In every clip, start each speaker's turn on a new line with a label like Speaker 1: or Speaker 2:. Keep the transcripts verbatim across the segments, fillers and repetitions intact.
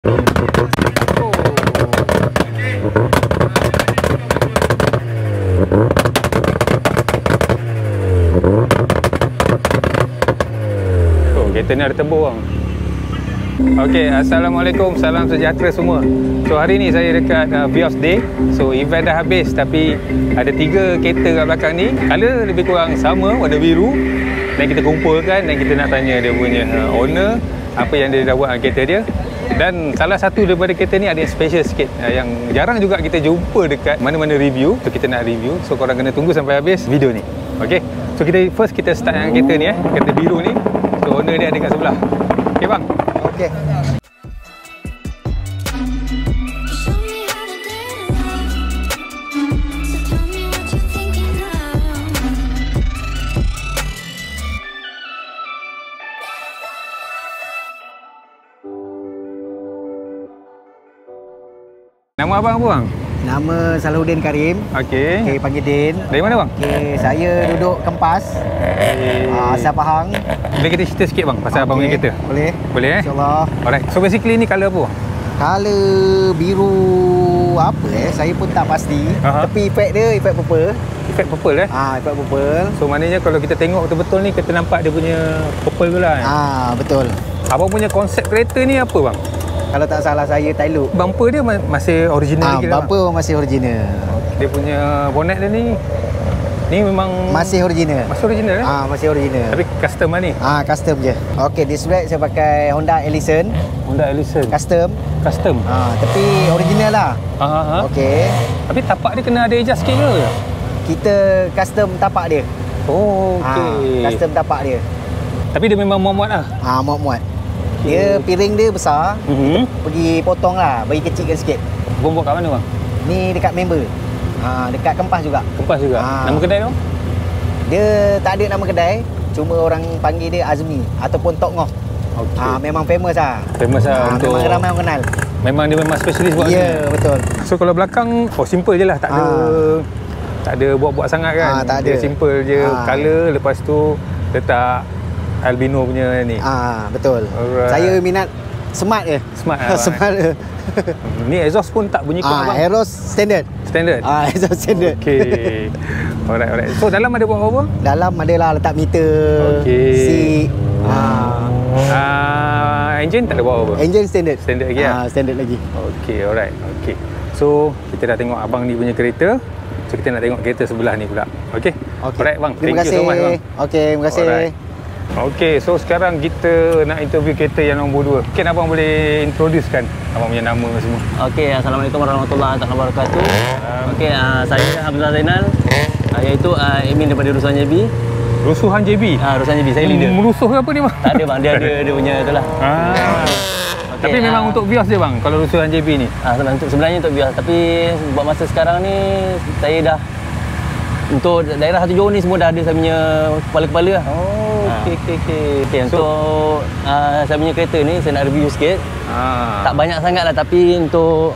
Speaker 1: Oh, kereta ni ada tebur bang. Okey, Assalamualaikum, salam sejahtera semua. So hari ni saya dekat uh, Vios Day. So event dah habis tapi ada tiga kereta kat belakang ni. Color lebih kurang sama, warna biru. Dan kita kumpulkan dan kita nak tanya dia punya uh, owner apa yang dia dah buat dengan kereta dia. Dan salah satu daripada kereta ni ada yang special sikit, uh, yang jarang juga kita jumpa dekat mana-mana review. So kita nak review. So korang kena tunggu sampai habis video ni. Okey. So kita first kita start dengan kereta ni eh, kereta biru ni. So owner dia ada kat sebelah. Okey bang.
Speaker 2: Okey.
Speaker 1: Nama abang apa bang?
Speaker 2: Nama Salahuddin Karim.
Speaker 1: Okey.
Speaker 2: Okey, panggil Din.
Speaker 1: Dari mana bang?
Speaker 2: Okey, saya duduk Kempas.
Speaker 1: Okay.
Speaker 2: Uh, asal Pahang.
Speaker 1: Boleh kita cerita sikit bang pasal okay. abang punya kereta?
Speaker 2: Boleh.
Speaker 1: Boleh eh?
Speaker 2: InsyaAllah.
Speaker 1: Alright. So basically ni colour apa bang?
Speaker 2: Color biru apa eh? Saya pun tak pasti.
Speaker 1: Aha.
Speaker 2: Tapi efek dia efek purple.
Speaker 1: Efek purple eh?
Speaker 2: Ah, efek purple.
Speaker 1: So maknanya kalau kita tengok betul-betul ni kita nampak dia punya purple tu lah eh?
Speaker 2: Ah, betul.
Speaker 1: Abang punya konsep kereta ni apa bang?
Speaker 2: Kalau tak salah saya tie look.
Speaker 1: Bumper dia ma- masih original
Speaker 2: Ah,
Speaker 1: lagi lah
Speaker 2: bumper masih original.
Speaker 1: Dia punya bonnet dia ni ni memang
Speaker 2: Masih original.
Speaker 1: masih original eh?
Speaker 2: Ah, masih original.
Speaker 1: Tapi custom lah ni.
Speaker 2: Ah, custom je. Okey, disc brake saya pakai Honda Ellison
Speaker 1: Honda Ellison.
Speaker 2: custom.
Speaker 1: Custom.
Speaker 2: Ah, tapi original lah.
Speaker 1: Ha ha. ha.
Speaker 2: Okey.
Speaker 1: Tapi tapak dia kena ada adjust sikit ke?
Speaker 2: Kita custom tapak dia.
Speaker 1: Oh, okey.
Speaker 2: Ah, custom tapak dia.
Speaker 1: Tapi dia memang muat-muat lah.
Speaker 2: Ah, muat-muat. Dia piring dia besar.
Speaker 1: Mhm.
Speaker 2: Pergi potong lah, bagi kecilkan sikit.
Speaker 1: Abang buat kat mana bang?
Speaker 2: Ni dekat member. Ah, dekat Kempas juga.
Speaker 1: Kempas juga.
Speaker 2: Ah.
Speaker 1: Nama kedai tu?
Speaker 2: Dia tak ada nama kedai, cuma orang panggil dia Azmi ataupun Tok Ngoh.
Speaker 1: Okey.
Speaker 2: Ah, memang famous lah.
Speaker 1: Famous lah
Speaker 2: Ah,
Speaker 1: untuk
Speaker 2: memang ramai orang kenal.
Speaker 1: memang dia memang spesialis buat
Speaker 2: Ya,
Speaker 1: ni.
Speaker 2: yeah, betul.
Speaker 1: So kalau belakang oh simple je lah, tak ada
Speaker 2: Ah.
Speaker 1: tak ada buat-buat sangat kan.
Speaker 2: Ah, tak
Speaker 1: Dia
Speaker 2: ada.
Speaker 1: simple je,
Speaker 2: Ah.
Speaker 1: color, lepas tu letak albino punya ni.
Speaker 2: Ah, betul.
Speaker 1: Alright.
Speaker 2: Saya minat smart je.
Speaker 1: Smart lah.
Speaker 2: Smart je.
Speaker 1: Ni exhaust pun tak bunyi kuat
Speaker 2: Ah,
Speaker 1: abang.
Speaker 2: Aeros standard.
Speaker 1: Standard.
Speaker 2: Ah, exhaust standard.
Speaker 1: Okey. Alright, alright. So dalam ada buat apa?
Speaker 2: Dalam adalah letak meter,
Speaker 1: Okey.
Speaker 2: seat. Ah,
Speaker 1: Ah, engine tak ada buat apa?
Speaker 2: engine standard.
Speaker 1: Standard lagi lah?
Speaker 2: Ah, standard lagi.
Speaker 1: Okey, alright. Okey. So, kita dah tengok abang ni punya kereta. So, kita nak tengok kereta sebelah ni pula. Okey?
Speaker 2: Okey.
Speaker 1: Alright bang.
Speaker 2: Terima
Speaker 1: Thank
Speaker 2: kasih.
Speaker 1: you so much bang.
Speaker 2: Okey, terima kasih.
Speaker 1: Alright. Okey, so sekarang kita nak interview kereta yang nombor dua. Mungkin abang boleh introducekan abang punya nama semua.
Speaker 3: Okey, Assalamualaikum warahmatullahi wabarakatuh. Okey, uh, saya Abdullah Zainal, uh, iaitu uh, admin daripada Rusuhan J B.
Speaker 1: Rusuhan J B?
Speaker 3: Ah, uh, Rusuhan J B, saya leader.
Speaker 1: Merusuh ke apa ni bang?
Speaker 3: Tak ada bang, dia ada dia punya itulah.
Speaker 1: Ah.
Speaker 3: Okay,
Speaker 1: Tapi memang
Speaker 3: uh,
Speaker 1: untuk Vios je bang, kalau Rusuhan J B ni?
Speaker 3: Ah, uh, untuk sebenarnya untuk bias, tapi buat masa sekarang ni saya dah untuk daerah Satu Johor ni semua dah ada saya punya kepala-kepala lah.
Speaker 1: Oh, okey okey okey.
Speaker 3: Okey,
Speaker 1: So,
Speaker 3: untuk uh, saya punya kereta ni saya nak review sikit.
Speaker 1: ah.
Speaker 3: Tak banyak sangat lah, tapi untuk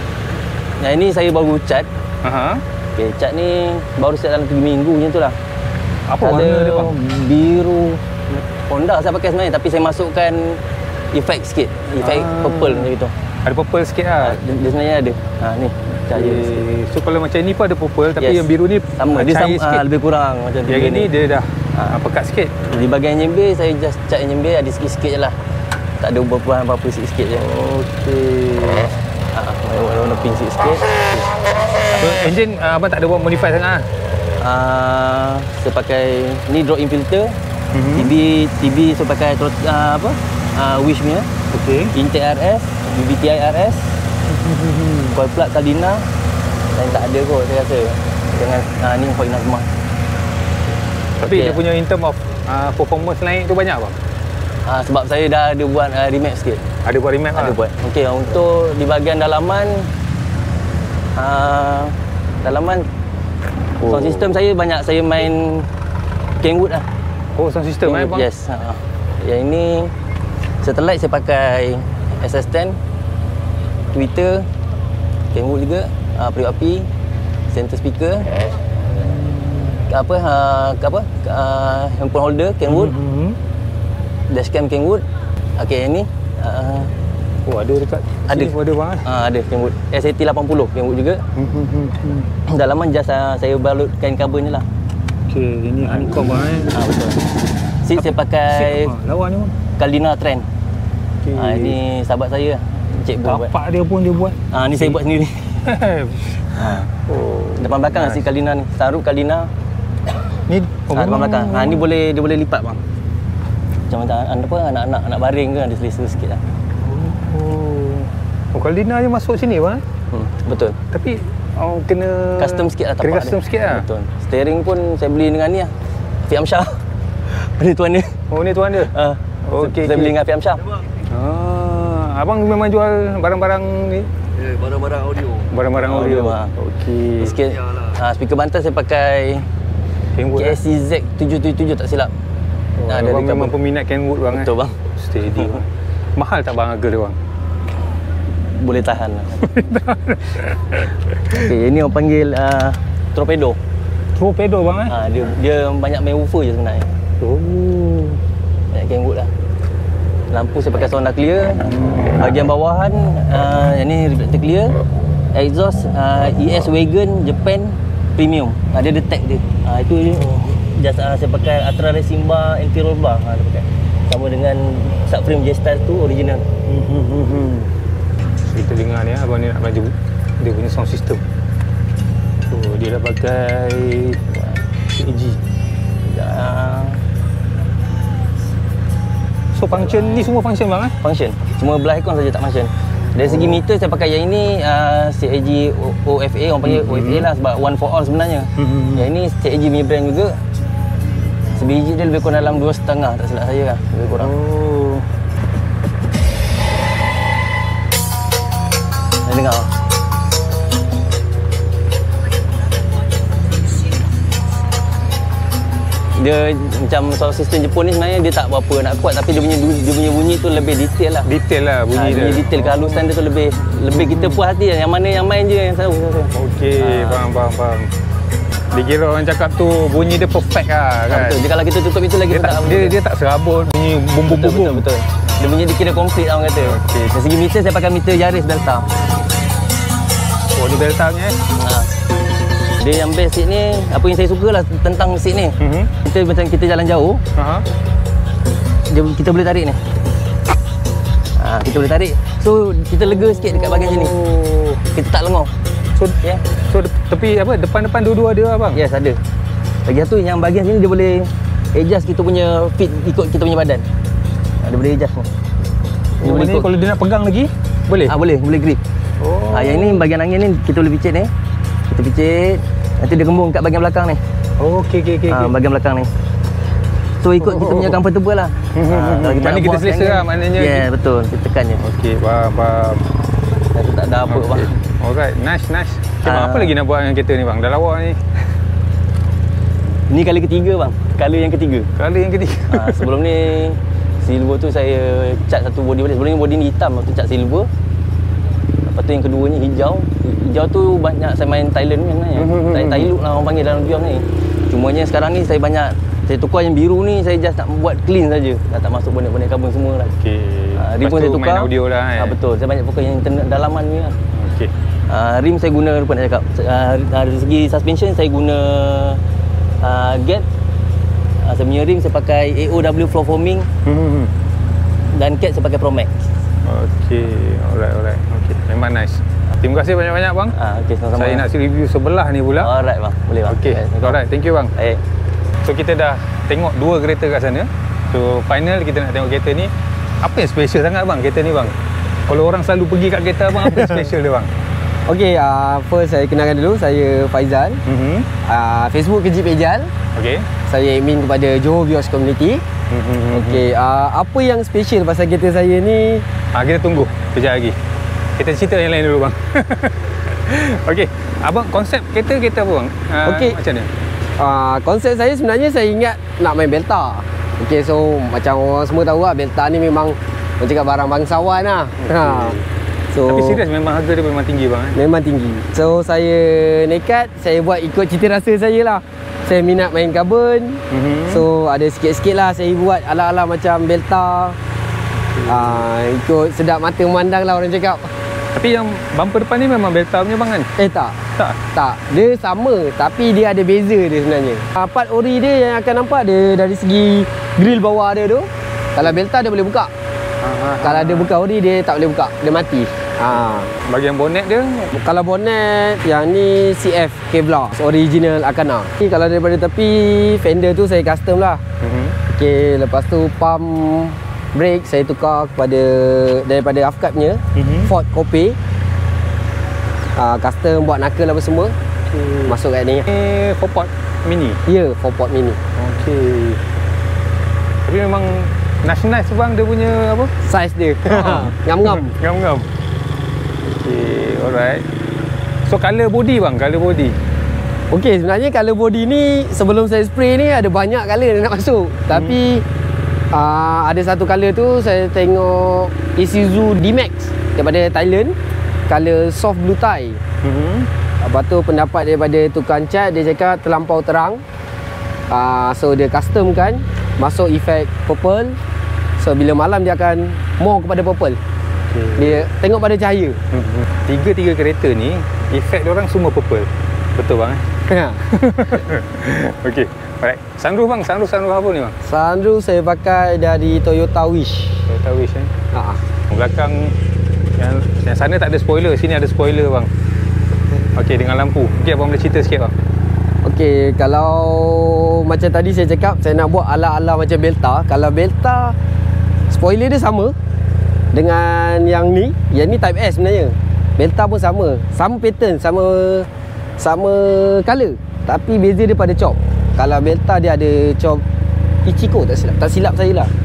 Speaker 3: yang ini saya baru cat.
Speaker 1: Aha.
Speaker 3: Okey, cat ni baru set dalam tiga minggu macam tu lah.
Speaker 1: Apa
Speaker 3: Ada
Speaker 1: warna dia bang?
Speaker 3: biru Honda saya pakai sebenarnya, tapi saya masukkan efek sikit, efek
Speaker 1: Ah.
Speaker 3: purple macam itu.
Speaker 1: Ada purple sikit lah.
Speaker 3: Dia, dia sebenarnya ada. Ha ni cahaya
Speaker 1: Okay.
Speaker 3: sikit.
Speaker 1: So kalau macam ni pun ada purple, tapi
Speaker 3: Yes.
Speaker 1: yang biru ni
Speaker 3: Sama, dia
Speaker 1: cair
Speaker 3: sama,
Speaker 1: sikit.
Speaker 3: ah, lebih kurang macam tu.
Speaker 1: Yang ini dia dah
Speaker 3: Ah.
Speaker 1: ah. pekat sikit.
Speaker 3: Di bahagian jember saya just cat jember ada sikit-sikit je lah. Tak ada perubahan apa-apa, sikit-sikit je.
Speaker 1: Okey.
Speaker 3: Ha, warna pink sikit-sikit.
Speaker 1: So engine uh, abang tak ada buat modify sangat lah.
Speaker 3: Ah, saya pakai ni drop in filter.
Speaker 1: Mhm.
Speaker 3: T B T B saya pakai trot, uh, apa? Uh, Wish punya.
Speaker 1: Okey.
Speaker 3: Intake R S, B B T I R S. Coil plug Cardina. Dan tak ada kot saya rasa. Dengan uh, ni coil semua.
Speaker 1: Tapi
Speaker 3: Okey.
Speaker 1: dia punya in term of uh, performance naik tu banyak bang?
Speaker 3: Uh, sebab saya dah ada buat uh, remap sikit.
Speaker 1: Ada buat remap
Speaker 3: Ada
Speaker 1: lah?
Speaker 3: buat. Okey, untuk di bahagian dalaman uh, dalaman
Speaker 1: Oh.
Speaker 3: sound system saya banyak saya main Kenwood lah.
Speaker 1: Oh, sound system eh bang?
Speaker 3: Yes. Uh, yang ini satellite saya pakai S S ten, Twitter, Kenwood juga, uh, periuk api, center speaker, apa uh, apa uh, handphone holder Kenwood,
Speaker 1: Mm-hmm.
Speaker 3: dashcam Kenwood. Okey, yang ni uh,
Speaker 1: Oh, ada dekat
Speaker 3: Ada.
Speaker 1: sini pun ada bang.
Speaker 3: Ah, ada Kenwood. S A T lapan puluh Kenwood juga.
Speaker 1: Hmm, hmm, hmm, hmm.
Speaker 3: Dalaman just uh, saya balut kain carbon je lah.
Speaker 1: Okey, ini honeycomb bang eh.
Speaker 3: Ah, betul. Seat saya pakai
Speaker 1: Ah, lawa ni bang.
Speaker 3: Caldina Trend.
Speaker 1: Okey.
Speaker 3: Ah, ini sahabat saya, Cik Bu buat.
Speaker 1: Bapak dia pun dia buat.
Speaker 3: Ah, ni saya buat sendiri.
Speaker 1: ah. Oh.
Speaker 3: Depan belakang nice. Si Caldina ni. Saruk Caldina.
Speaker 1: Ni
Speaker 3: Oh, ah, depan belakang. Ha, ni boleh dia boleh lipat bang. Macam mana apa anak-anak nak baring ke ada selesa sikit lah.
Speaker 1: Oh. Oh, Caldina je masuk sini bang.
Speaker 3: Hmm, betul.
Speaker 1: Tapi oh, kena
Speaker 3: Custom sikit lah tapak
Speaker 1: Kena custom
Speaker 3: dia.
Speaker 1: sikit lah.
Speaker 3: Betul. Steering pun saya beli dengan ni lah. Fiat Amsyar. Beli tuan dia.
Speaker 1: Oh, ni tuan dia.
Speaker 3: Ah.
Speaker 1: Okey,
Speaker 3: Saya
Speaker 1: okey.
Speaker 3: beli dengan Fiat Amsyar.
Speaker 1: Ah, abang memang jual barang-barang ni.
Speaker 4: Eh, barang-barang audio.
Speaker 1: Barang-barang audio.
Speaker 3: Audio, ah.
Speaker 1: Okey.
Speaker 3: Sikit. Ah, speaker bantal saya pakai
Speaker 1: Kenwood
Speaker 3: K
Speaker 1: lah.
Speaker 3: S C Z tujuh tujuh tujuh tak silap.
Speaker 1: Oh,
Speaker 3: Ah,
Speaker 1: abang
Speaker 3: dari
Speaker 1: memang
Speaker 3: Kabul.
Speaker 1: peminat Kenwood bang.
Speaker 3: Betul
Speaker 1: eh?
Speaker 3: bang.
Speaker 1: Steady bang. Mahal tak bang harga dia bang?
Speaker 3: Boleh tahan lah. Okey, ini orang panggil uh, torpedo.
Speaker 1: Torpedo bang eh?
Speaker 3: Ah, dia dia banyak main woofer je sebenarnya.
Speaker 1: Oh.
Speaker 3: Banyak Kenwood lah. Lampu saya pakai sonda clear. Bahagian bawahan uh, yang ni reflector clear. Exhaust uh, E S Wagon Japan Premium. Uh, dia ada tag dia. Uh, itu just uh, saya pakai Atra Racing Bar anti-roll bar. Uh, dia pakai. Sama dengan subframe J-Style tu original.
Speaker 1: Hmm. So, kita dengar ni abang ni nak melaju dia punya sound system. So dia dah pakai C A G.
Speaker 3: Uh,
Speaker 1: So function ni semua function bang eh?
Speaker 3: function. Cuma belah aircon saja tak function. Dari segi meter saya pakai yang ini uh, C A G O F A, orang panggil
Speaker 1: Hmm.
Speaker 3: O F A lah sebab one for all sebenarnya.
Speaker 1: Hmm.
Speaker 3: Yang ini C A G punya brand juga. Sebiji dia lebih kurang dalam dua setengah tak silap saya lah. Lebih kurang.
Speaker 1: Oh.
Speaker 3: Saya dengar. Dia macam sound system Jepun ni sebenarnya dia tak berapa nak kuat tapi dia punya dia punya bunyi tu lebih detail lah.
Speaker 1: Detail lah bunyi
Speaker 3: Ah,
Speaker 1: dia.
Speaker 3: dia punya detail kehalusan dia tu lebih lebih kita puas hati lah. Yang mana yang main je yang tahu.
Speaker 1: Okey,
Speaker 3: Ah.
Speaker 1: faham faham faham. Dia kira orang cakap tu bunyi dia perfect lah
Speaker 3: Ah,
Speaker 1: kan.
Speaker 3: betul. Dia kalau kita tutup itu lagi
Speaker 1: Dia tak, dia, dia tak serabut bunyi bum bum
Speaker 3: betul,
Speaker 1: bum bum.
Speaker 3: betul, betul. Dia punya dikira komplit lah orang kata.
Speaker 1: Okey.
Speaker 3: Dari segi meter saya pakai meter Yaris Delta.
Speaker 1: Oh, ni beltanya eh.
Speaker 3: Ha. Dia yang best seat ni, apa yang saya suka lah tentang seat ni.
Speaker 1: Mhm.
Speaker 3: Kita macam kita jalan jauh,
Speaker 1: Ha.
Speaker 3: dia, kita boleh tarik ni. Ha, kita boleh tarik. So kita lega sikit dekat bahagian sini.
Speaker 1: Oh.
Speaker 3: Kita tak lengah.
Speaker 1: So
Speaker 3: Ya. Yeah.
Speaker 1: so de- tepi apa depan-depan dua-dua ada abang.
Speaker 3: Yes, ada. Lagi satu yang bahagian sini dia boleh adjust kita punya fit ikut kita punya badan. Ha, dia boleh adjust ni. Dia
Speaker 1: Oh,
Speaker 3: boleh
Speaker 1: ni
Speaker 3: ikut.
Speaker 1: kalau dia nak pegang lagi boleh.
Speaker 3: Ah, boleh, boleh grip.
Speaker 1: Oh.
Speaker 3: Ah, yang ni bahagian angin ni kita boleh picit ni. Kita picit. Nanti dia gembung kat bahagian belakang ni.
Speaker 1: Oh, okey okey okey.
Speaker 3: Ah,
Speaker 1: okey.
Speaker 3: bagian belakang ni. So ikut kita punya comfortable lah. Ah, kalau
Speaker 1: Mana
Speaker 3: nak
Speaker 1: kita
Speaker 3: buat
Speaker 1: selesa
Speaker 3: angin,
Speaker 1: lah, maknanya.
Speaker 3: Ya, yeah, betul. Kita tekan je.
Speaker 1: Okey, faham faham.
Speaker 3: Nanti tak ada apa
Speaker 1: Okey.
Speaker 3: bang.
Speaker 1: Alright, nice nice. Okay, bang,
Speaker 3: Ah.
Speaker 1: apa lagi nak buat dengan kereta ni bang? Dah lawa ni.
Speaker 3: Ni kali ketiga bang. Kali yang ketiga.
Speaker 1: Kali yang ketiga.
Speaker 3: Ah, sebelum ni silver tu saya cat satu body balik. Sebelum ni body ni hitam, lepas tu cat silver. Lepas tu yang keduanya hijau. Hijau tu banyak saya main Thailand ni sebenarnya.
Speaker 1: Mhm,
Speaker 3: Saya
Speaker 1: mhm.
Speaker 3: Thai look lah orang panggil dalam biom ni. Cumanya sekarang ni saya banyak saya tukar yang biru ni, saya just nak buat clean saja. Dah tak masuk bonet-bonet karbon semua lah.
Speaker 1: Okey.
Speaker 3: Ah,
Speaker 1: Lepas
Speaker 3: rim pun
Speaker 1: tu
Speaker 3: saya tukar.
Speaker 1: main audio lah eh.
Speaker 3: Ah, betul. Saya banyak fokus yang internal dalaman ni lah.
Speaker 1: Okey.
Speaker 3: Uh, rim saya guna lupa nak cakap. Uh, dari segi suspension saya guna uh, Gap. Uh, saya punya rim saya pakai A O W floor foaming
Speaker 1: Hmm.
Speaker 3: dan cat saya pakai Pro Max.
Speaker 1: Okey, alright alright. Okey, memang nice. Terima kasih banyak-banyak bang.
Speaker 3: Ah, okey, sama-sama.
Speaker 1: Saya nak review sebelah ni pula.
Speaker 3: Alright bang, boleh bang.
Speaker 1: Okey, alright. Thank you bang.
Speaker 3: Baik.
Speaker 1: So kita dah tengok dua kereta kat sana. So final kita nak tengok kereta ni. Apa yang special sangat bang kereta ni bang? Kalau orang selalu pergi kat kereta abang, apa yang special dia bang?
Speaker 4: Okey, uh, first saya kenalkan dulu, saya Faizal.
Speaker 1: Mhm.
Speaker 4: Uh, Facebook Kejip Ejal.
Speaker 1: Okey.
Speaker 4: Saya admin kepada Johor Vios Community.
Speaker 1: Mhm.
Speaker 4: Okey, uh, apa yang special pasal kereta saya ni?
Speaker 1: Ha, kita tunggu kejap lagi. Kita cerita yang lain dulu bang. Okey, abang konsep kereta kita apa bang? Uh,
Speaker 4: Okey.
Speaker 1: Macam mana?
Speaker 4: Uh, konsep saya sebenarnya saya ingat nak main Belta. Okey, so macam orang semua tahu lah, Belta ni memang orang cakap barang bangsawan lah. Okay. Ha. So,
Speaker 1: Tapi serius memang harga dia memang tinggi bang eh?
Speaker 4: memang tinggi. So saya nekat, saya buat ikut cita rasa saya lah. Saya minat main karbon.
Speaker 1: Mhm.
Speaker 4: So ada sikit-sikit lah saya buat ala-ala macam Belta. Ah, ikut sedap mata memandang lah orang cakap.
Speaker 1: Tapi yang bumper depan ni memang Belta punya bang kan?
Speaker 4: Eh tak.
Speaker 1: Tak?
Speaker 4: Tak. Dia sama tapi dia ada beza dia sebenarnya. Ah, part ori dia yang akan nampak dia dari segi grill bawah dia tu. Kalau Belta dia boleh buka.
Speaker 1: Aha.
Speaker 4: Kalau dia buka ori dia tak boleh buka. Dia mati. Ha.
Speaker 1: Bahagian bonnet dia?
Speaker 4: Kalau bonnet yang ni C F Kevlar original Akana. Ni kalau daripada tepi fender tu saya custom lah.
Speaker 1: Mm-hmm.
Speaker 4: Okey, lepas tu pump brake saya tukar kepada daripada Afkat-nya
Speaker 1: Mhm.
Speaker 4: Ford Coupe. Uh, custom buat knuckle apa semua.
Speaker 1: Okay.
Speaker 4: Masuk kat ni.
Speaker 1: Ni four port mini?
Speaker 4: Ya, yeah, four port mini.
Speaker 1: Okey. Tapi memang nice-nice bang dia punya apa?
Speaker 4: Size dia. Ngam-ngam.
Speaker 1: Ngam-ngam. Okey, alright. So color body bang, color body.
Speaker 4: Okey, sebenarnya color body ni sebelum saya spray ni ada banyak color yang nak masuk. Hmm. Tapi uh, ada satu color tu saya tengok Isuzu D-Max daripada Thailand, color soft blue tie.
Speaker 1: Mhm.
Speaker 4: Lepas tu pendapat daripada tukang cat dia cakap terlampau terang. Uh, so dia custom kan, masuk efek purple. So bila malam dia akan more kepada purple.
Speaker 1: Okay.
Speaker 4: Dia tengok pada cahaya.
Speaker 1: Mhm. Tiga-tiga kereta ni efek diorang semua purple. Betul bang eh? Okey, alright. Sunroof bang, sunroof sunroof apa ni bang?
Speaker 4: Sunroof saya pakai dari Toyota Wish.
Speaker 1: Toyota Wish eh.
Speaker 4: Ha.
Speaker 1: Belakang yang, yang sana tak ada spoiler, sini ada spoiler bang. Okey, dengan lampu. Okey, abang boleh cerita sikit bang.
Speaker 4: Okey, kalau macam tadi saya cakap saya nak buat ala-ala macam Belta. Kalau Belta spoiler dia sama dengan yang ni. Yang ni Type S sebenarnya. Belta pun sama. Sama pattern, sama sama color. Tapi beza dia pada chop. Kalau Belta dia ada chop Ichiko tak silap. Tak silap saya lah.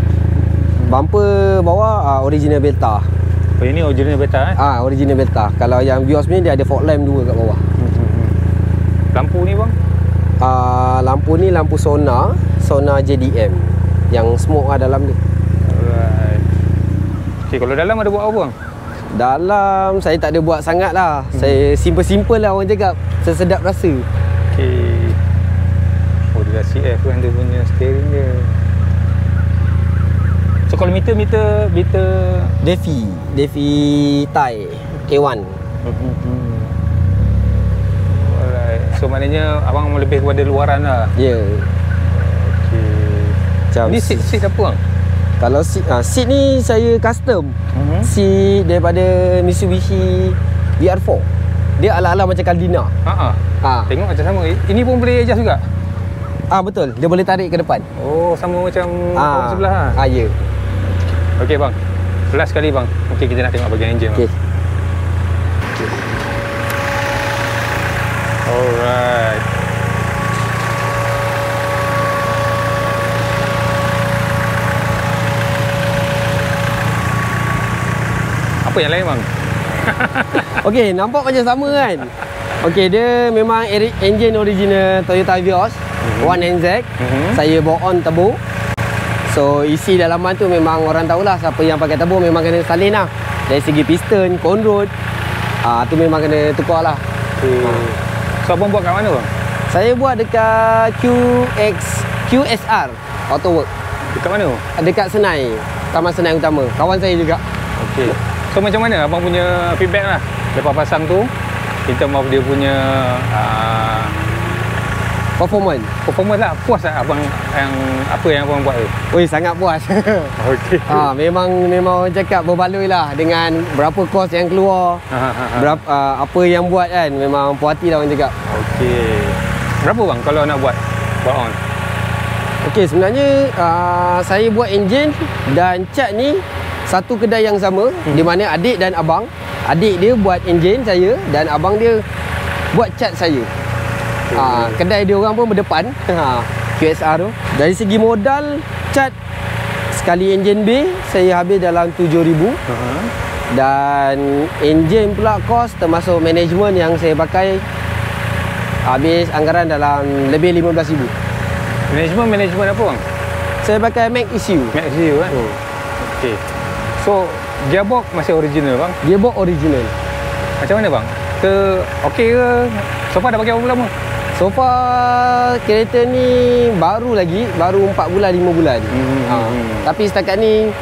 Speaker 4: Bumper bawah uh, original Belta.
Speaker 1: Oh, ini original beta eh.
Speaker 4: Ah, original Belta. Kalau yang Vios ni dia ada fog lamp dua kat bawah.
Speaker 1: Lampu ni bang?
Speaker 4: Uh, lampu ni lampu Sona, Sona J D M yang smoke lah dalam ni.
Speaker 1: Alright. Okey, kalau dalam ada buat apa bang?
Speaker 4: Dalam saya tak ada buat sangat lah. Hmm. Saya simple-simple lah orang cakap. Sesedap rasa.
Speaker 1: Okey. Oh, dia dah C F kan dia punya steering dia. So kalau meter meter meter
Speaker 4: Defi, Defi Thai A satu.
Speaker 1: hmm. Alright. So maknanya abang lebih kepada luaran lah.
Speaker 4: Ya. Yeah.
Speaker 1: Okey. Ni seat seat apa bang?
Speaker 4: Kalau seat, ah, seat ni saya custom.
Speaker 1: Mhm.
Speaker 4: Seat daripada Mitsubishi V R four. Dia ala-ala macam Caldina.
Speaker 1: Ha ah.
Speaker 4: Ha.
Speaker 1: Tengok macam sama. Ini pun boleh adjust juga.
Speaker 4: Ah betul. Dia boleh tarik ke depan.
Speaker 1: Oh, sama macam
Speaker 4: Ah.
Speaker 1: orang sebelah ah.
Speaker 4: Ah ya. Yeah.
Speaker 1: Okey bang. Last sekali bang. Okey, kita nak tengok bahagian enjin bang.
Speaker 4: Okey.
Speaker 1: Alright. Apa yang lain bang?
Speaker 4: Okey, nampak macam sama kan? Okey, dia memang eri- engine original Toyota Vios mm-hmm. one N Z. Mm-hmm. Saya bawa on turbo. So isi dalaman tu memang orang tahulah siapa yang pakai turbo memang kena salin lah. Dari segi piston, conrod, ah tu memang kena tukar lah.
Speaker 1: Okay. So abang buat kat mana bang?
Speaker 4: Saya buat dekat Q X Q S R Autowork.
Speaker 1: Dekat mana?
Speaker 4: Dekat Senai, Taman Senai Utama. Kawan saya juga.
Speaker 1: Okey. So macam mana abang punya feedback lah lepas pasang tu in term of dia punya uh,
Speaker 4: Performance.
Speaker 1: performance lah. Puas tak abang yang apa yang abang buat tu?
Speaker 4: Oi, sangat puas.
Speaker 1: Okey.
Speaker 4: Ha, memang memang orang cakap berbaloi lah dengan berapa kos yang keluar.
Speaker 1: Ha, ha, ha.
Speaker 4: Berapa uh, apa yang buat kan, memang puas hati lah orang cakap.
Speaker 1: Okey. Berapa bang kalau nak buat buat on?
Speaker 4: Okey, sebenarnya uh, saya buat enjin dan cat ni satu kedai yang sama, hmm. di mana adik dan abang. Adik dia buat enjin saya dan abang dia buat cat saya. Okay. Ha, kedai dia orang pun berdepan. Ha, Q S R tu. Dari segi modal cat sekali enjin B saya habis dalam tujuh ribu.
Speaker 1: Uh-huh.
Speaker 4: Dan enjin pula kos termasuk management yang saya pakai habis anggaran dalam lebih lima belas ribu.
Speaker 1: Management management apa bang?
Speaker 4: Saya pakai Mac E C U.
Speaker 1: Mac E C U kan?
Speaker 4: Hmm.
Speaker 1: Okey. So gearbox masih original bang?
Speaker 4: Gearbox original.
Speaker 1: Macam mana bang? Ke okey ke? So far dah pakai berapa lama?
Speaker 4: So far kereta ni baru lagi, baru empat bulan lima bulan.
Speaker 1: Hmm.
Speaker 4: Ha. Tapi setakat ni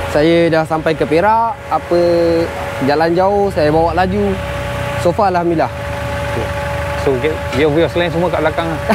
Speaker 4: Saya dah sampai ke Perak, apa jalan jauh saya bawa laju. So far alhamdulillah.
Speaker 1: So viewers lain semua kat belakang lah.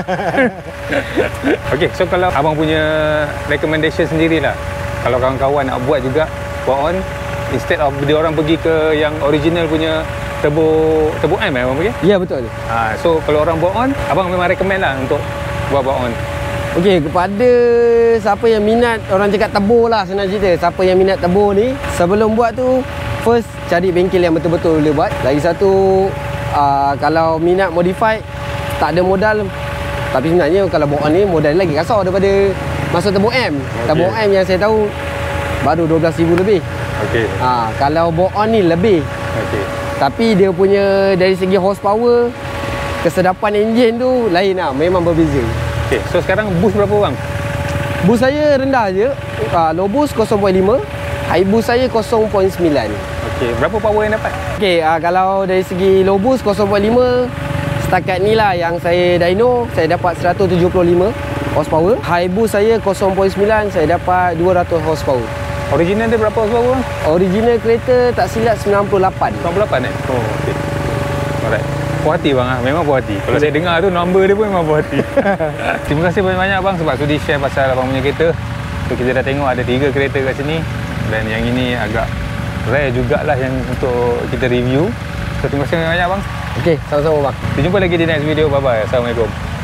Speaker 1: Okay, so kalau abang punya recommendation sendirilah, kalau kawan-kawan nak buat juga buat on, instead of dia orang pergi ke yang original punya turbo turbo M eh abang pergi?
Speaker 4: Ya, betul.
Speaker 1: Ha, so kalau orang buat on, abang memang recommend lah untuk buat buat on.
Speaker 4: Okey, kepada siapa yang minat, orang cakap tebur lah senang cerita. Siapa yang minat tebur ni, sebelum buat tu, first cari bengkel yang betul-betul boleh buat. Lagi satu, uh, kalau minat modify, tak ada modal. Tapi sebenarnya kalau buat on ni, modal lagi kasar daripada masuk tebur M. Okay. Tebur M yang saya tahu, baru dua belas ribu lebih.
Speaker 1: Okey.
Speaker 4: Ha, kalau buat on ni lebih.
Speaker 1: Okey.
Speaker 4: Tapi dia punya dari segi horsepower, kesedapan enjin tu lain lah, memang berbeza.
Speaker 1: Okey, so sekarang boost berapa bang?
Speaker 4: Boost saya rendah je, uh, low boost kosong perpuluhan lima, high boost saya kosong perpuluhan sembilan.
Speaker 1: Okey, berapa power yang dapat?
Speaker 4: Okey, uh, kalau dari segi low boost kosong perpuluhan lima, setakat ni lah yang saya dyno, saya dapat seratus tujuh puluh lima horsepower. High boost saya kosong perpuluhan sembilan, saya dapat dua ratus horsepower.
Speaker 1: Original dia berapa horsepower bang?
Speaker 4: Original kereta tak silap sembilan puluh lapan.
Speaker 1: sembilan puluh lapan eh? Oh, okey. Alright. Puas hati bang ah, memang puas hati. Kalau saya dengar tu number dia pun memang puas hati. Terima kasih banyak-banyak bang sebab sudi share pasal abang punya kereta. So kita dah tengok ada tiga kereta kat sini dan yang ini agak rare jugalah yang untuk kita review. So terima kasih banyak bang.
Speaker 4: Okey, sama-sama bang.
Speaker 1: Kita jumpa lagi di next video. Bye bye. Assalamualaikum.